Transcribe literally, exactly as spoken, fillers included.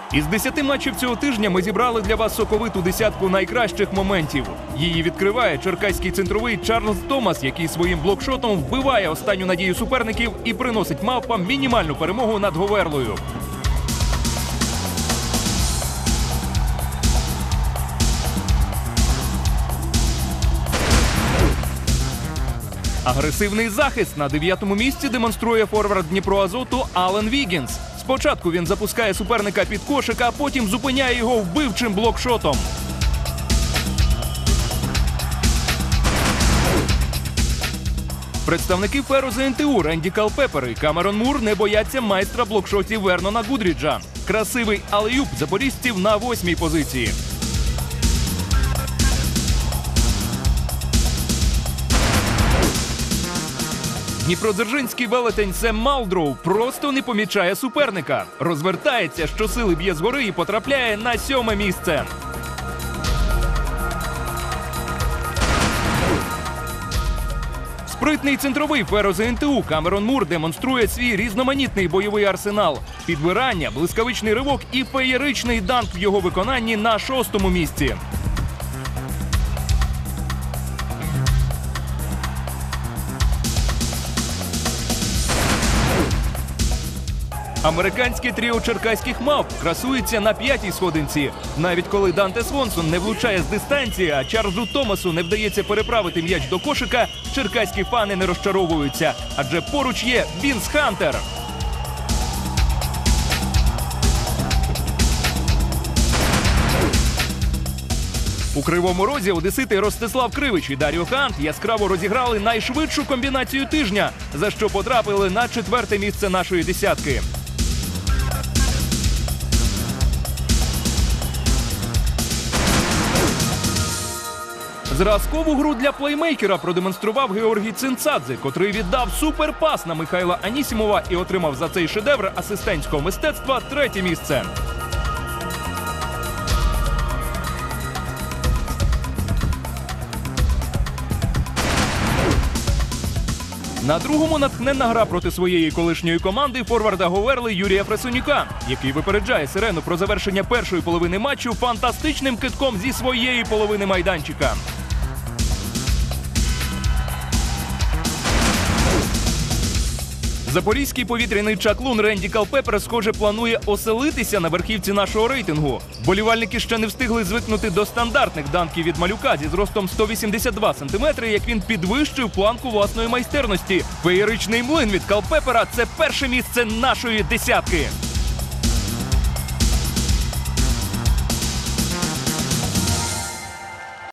Із десяти матчів цього тижня ми зібрали для вас соковиту десятку найкращих моментів. Її відкриває черкаський центровий Чарльз Томас, який своїм блокшотом вбиває останню надію суперників і приносить мавпам мінімальну перемогу над Говерлою. Агресивний захист на дев'ятому місці демонструє форвард Дніпроазоту Ален Вігінс. Спочатку він запускає суперника під кошик, а потім зупиняє його вбивчим блокшотом. Представники Ферро зе ен те у Ренді Калпепер і Камерон Мур не бояться майстра блокшотів Вернона Гудріджа. Красивий алеюп запоріжців на восьмій позиції. Дніпродзержинський велетень Сем Малдроу просто не помічає суперника. Розвертається, щосили б'є згори і потрапляє на сьоме місце. Спритний центровий Ферро зе ен те у Камерон Мур демонструє свій різноманітний бойовий арсенал. Підбирання, блискавичний ривок і феєричний данк в його виконанні на шостому місці. Американське тріо черкаських мавп красується на п'ятій сходинці. Навіть коли Данте Свонсон не влучає з дистанції, а Чарльзу Томасу не вдається переправити м'яч до кошика, черкаські фани не розчаровуються. Адже поруч є Вінс Хантер. У Кривому Розі одесити Ростислав Кривич і Даріо Хант яскраво розіграли найшвидшу комбінацію тижня, за що потрапили на четверте місце нашої десятки. Зразкову гру для плеймейкера продемонстрував Георгій Цинцадзе, котрий віддав суперпас на Михайла Анісімова і отримав за цей шедевр асистентського мистецтва третє місце. На другому натхненна гра проти своєї колишньої команди форварда Говерли Юрія Фресонюка, який випереджає Сирену про завершення першої половини матчу фантастичним кидком зі своєї половини майданчика. Запорізький повітряний чаклун Ренді Калпепер, схоже, планує оселитися на верхівці нашого рейтингу. Болівальники ще не встигли звикнути до стандартних данків від малюка зі зростом сто вісімдесят два сантиметри, як він підвищив планку власної майстерності. Феєричний млин від Калпепера – це перше місце нашої десятки.